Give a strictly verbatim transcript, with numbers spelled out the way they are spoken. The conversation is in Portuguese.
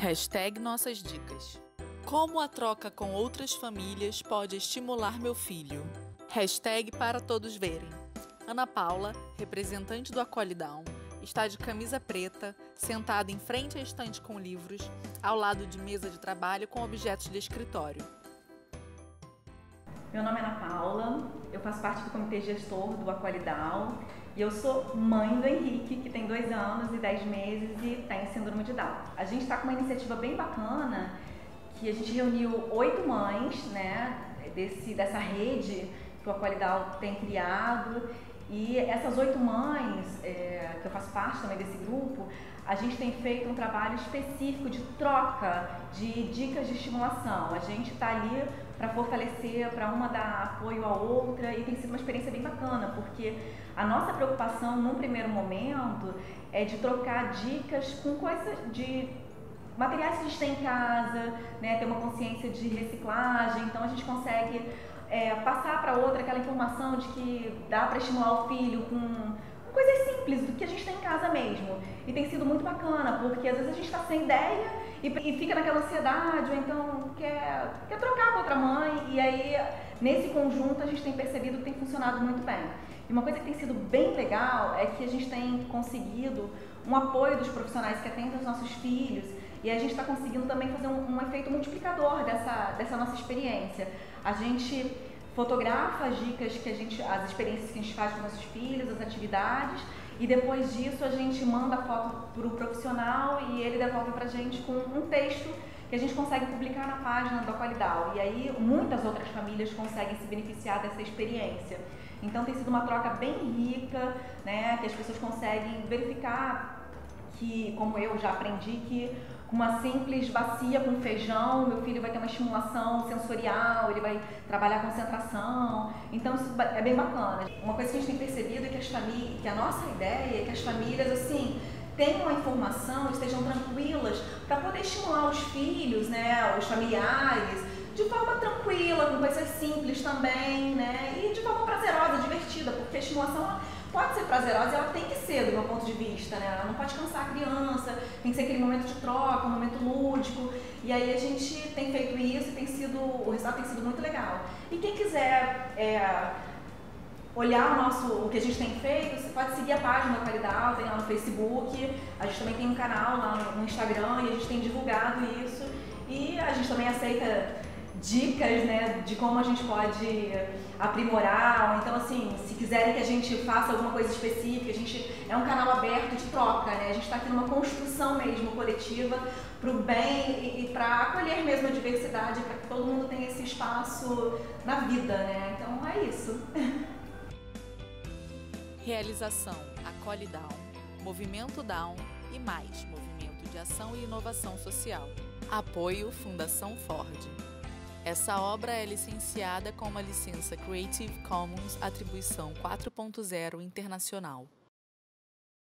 Hashtag Nossas Dicas. Como a troca com outras famílias pode estimular meu filho? Hashtag para todos verem. Ana Paula, representante do Acolhe-Down, está de camisa preta, sentada em frente à estante com livros, ao lado de mesa de trabalho com objetos de escritório. Meu nome é Ana Paula, eu faço parte do comitê gestor do Acolhe-Down e eu sou mãe do Henrique, que tem dois anos e dez meses e tem síndrome de Down. A gente está com uma iniciativa bem bacana, que a gente reuniu oito mães, né, desse, dessa rede que o Acolhe-Down tem criado. E essas oito mães, é, que eu faço parte também desse grupo, a gente tem feito um trabalho específico de troca de dicas de estimulação. A gente está ali para fortalecer, para uma dar apoio à outra, e tem sido uma experiência bem bacana, porque a nossa preocupação, num primeiro momento, é de trocar dicas com coisas de materiais que a gente tem em casa, né, ter uma consciência de reciclagem. Então a gente consegue é, passar para outra aquela informação de que dá para estimular o filho com, com coisas simples do que a gente tem em casa mesmo. E tem sido muito bacana, porque às vezes a gente está sem ideia e, e fica naquela ansiedade, ou então quer, quer trocar com outra mãe, e aí nesse conjunto a gente tem percebido que tem funcionado muito bem. E uma coisa que tem sido bem legal é que a gente tem conseguido um apoio dos profissionais que atendem os nossos filhos, e a gente está conseguindo também fazer um, um efeito multiplicador dessa, dessa nossa experiência. A gente fotografa as dicas, que a gente, as experiências que a gente faz com nossos filhos, as atividades, e depois disso a gente manda a foto para o profissional e ele devolve para a gente com um texto que a gente consegue publicar na página do Acolhe-Down. E aí muitas outras famílias conseguem se beneficiar dessa experiência. Então tem sido uma troca bem rica, né, que as pessoas conseguem verificar que, como eu já aprendi, que com uma simples bacia com feijão, meu filho vai ter uma estimulação sensorial, ele vai trabalhar a concentração. Então isso é bem bacana. Uma coisa que a gente tem percebido é que, as famílias, que a nossa ideia é que as famílias assim tenham a informação, estejam tranquilas para poder estimular os filhos, né, os familiares, de forma tranquila, com coisas simples também, né, e de forma prazerosa, divertida, porque a estimulação pode ser prazerosa e ela tem que ser, do meu ponto de vista, né? Ela não pode cansar a criança, tem que ser aquele momento de troca, um momento lúdico. E aí a gente tem feito isso e tem sido, o resultado tem sido muito legal. E quem quiser é, olhar o, nosso, o que a gente tem feito, você pode seguir a página do Acolhe-Down, tem lá no Facebook, a gente também tem um canal lá no Instagram e a gente tem divulgado isso. E a gente também aceita dicas, né, de como a gente pode aprimorar, ou então assim, se quiserem que a gente faça alguma coisa específica, a gente é um canal aberto de troca, né, a gente está aqui numa construção mesmo coletiva para o bem e, e para acolher mesmo a diversidade, para que todo mundo tenha esse espaço na vida, né, então é isso. Realização Acolhe-Down, Movimento Down e mais, Movimento de Ação e Inovação Social. Apoio Fundação Ford. Essa obra é licenciada com uma licença Creative Commons Atribuição quatro ponto zero Internacional.